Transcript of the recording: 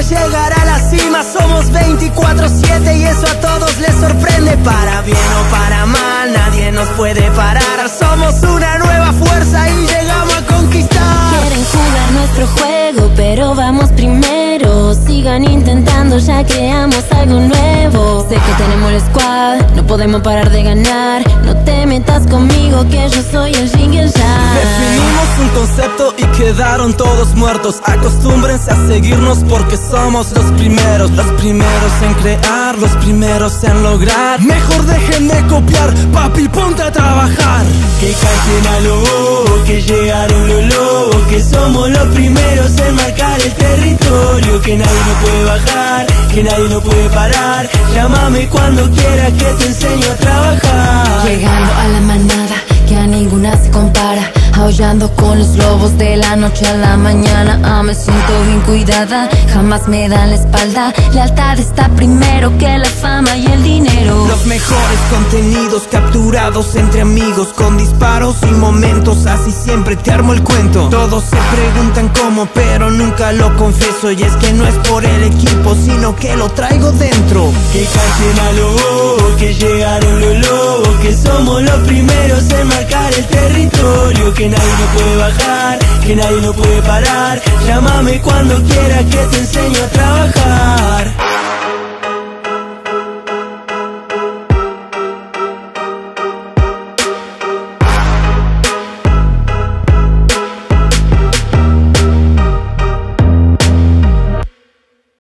llegar a la cima. Somos 24/7 y eso a todos les sorprende. Para bien o para mal, nadie nos puede parar. Somos una nueva fuerza y llegamos a conquistar. Quieren jugar nuestro juego, pero vamos primero. Sigan intentando, ya creamos algo nuevo. Sé que tenemos el squad, no podemos parar de ganar. No te metas conmigo que yo soy el yin y el yang. Definimos un concepto y quedaron todos muertos. Acostúmbrense a seguirnos porque somos los primeros. Los primeros en crear, los primeros en lograr. Mejor dejen de copiar, papi, ponte a trabajar. Que canten a lo bobo, que llegaron los lobos. Que somos los primeros en marcar el territorio. Que nadie nos puede bajar, que nadie nos puede parar. Llámame cuando quieras que te enseño a trabajar. Llegando a la manada, que a ninguna se compara. Aullando con los lobos de la noche a la mañana. Me siento bien cuidada, jamás me dan la espalda. Lealtad está primero que la fama y el dinero. Los mejores contenidos capturados entre amigos, con disparos y momentos, así siempre te armo el cuento. Todos se preguntan cómo, pero nunca lo confieso. Y es que no es por el equipo, sino que lo traigo dentro. Que canten a lo bobo, que llegaron los lobos. Que somos los primeros en marcar el territorio. Que nadie nos puede bajar, que nadie nos puede parar. Llámame cuando quieras que te enseño a trabajar.